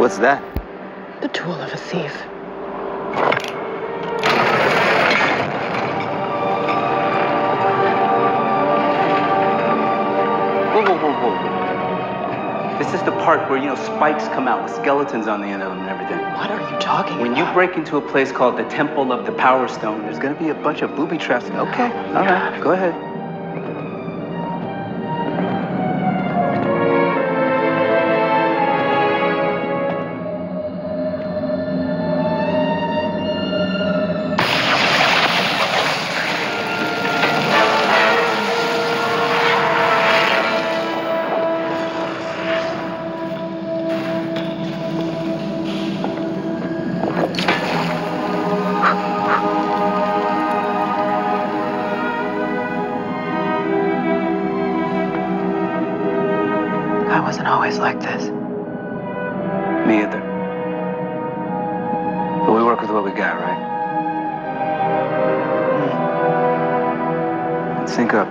What's that? The tool of a thief. Whoa. This is the part where, spikes come out with skeletons on the end of them and everything. What are you talking about? When you break into a place called the Temple of the Power Stone, there's gonna be a bunch of booby traps. Okay, all right, go ahead. I wasn't always like this. Me either. But we work with what we got, right? Let's sync up.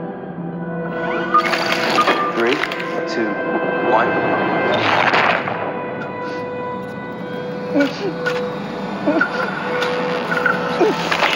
3, 2, 1.